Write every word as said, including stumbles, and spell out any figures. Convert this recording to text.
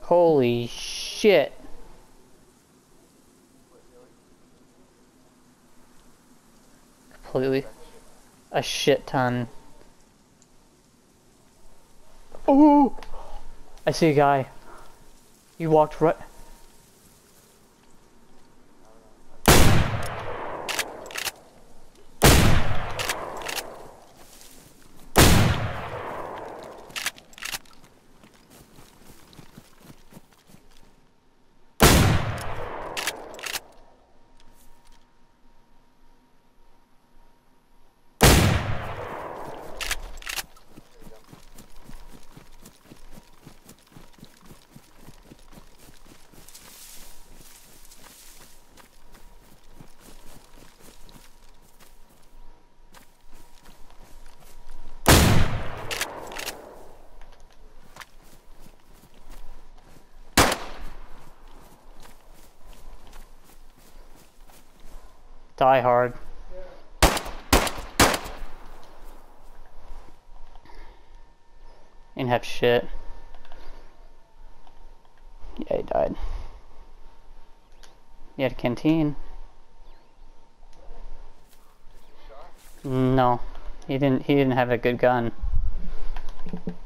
Holy shit. Completely. A shit ton. Ooh! I see a guy. He walked right. Die hard. Didn't have shit. Yeah, he died. He had a canteen. No, he didn't. He didn't have a good gun.